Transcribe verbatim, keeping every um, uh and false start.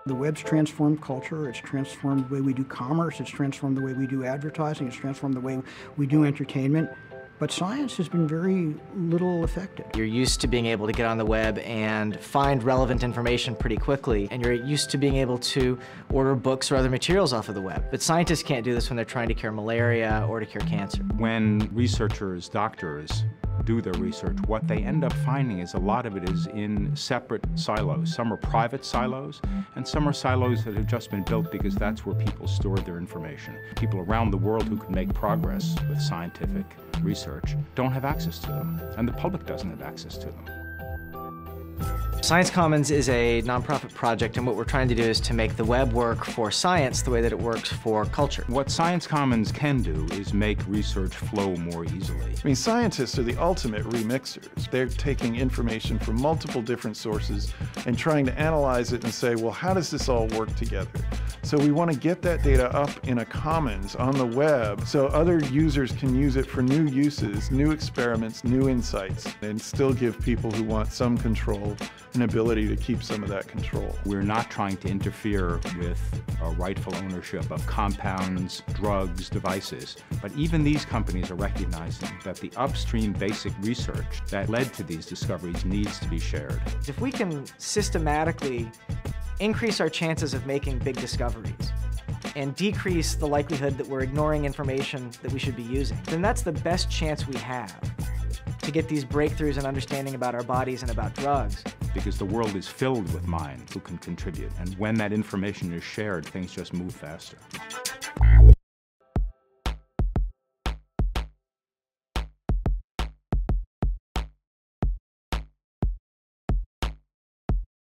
The web's transformed culture, it's transformed the way we do commerce, it's transformed the way we do advertising, it's transformed the way we do entertainment. But science has been very little affected. You're used to being able to get on the web and find relevant information pretty quickly, and you're used to being able to order books or other materials off of the web. But scientists can't do this when they're trying to cure malaria or to cure cancer. When researchers, doctors, do their research, what they end up finding is a lot of it is in separate silos. Some are private silos, and some are silos that have just been built because that's where people store their information. People around the world who can make progress with scientific research don't have access to them, and the public doesn't have access to them. Science Commons is a nonprofit project, and what we're trying to do is to make the web work for science the way that it works for culture. What Science Commons can do is make research flow more easily. I mean, scientists are the ultimate remixers. They're taking information from multiple different sources and trying to analyze it and say, well, how does this all work together? So we want to get that data up in a commons on the web so other users can use it for new uses, new experiments, new insights, and still give people who want some control an ability to keep some of that control. We're not trying to interfere with uh, rightful ownership of compounds, drugs, devices, but even these companies are recognizing that the upstream basic research that led to these discoveries needs to be shared. If we can systematically increase our chances of making big discoveries and decrease the likelihood that we're ignoring information that we should be using, then that's the best chance we have to get these breakthroughs in understanding about our bodies and about drugs. Because the world is filled with minds who can contribute, and when that information is shared, things just move faster.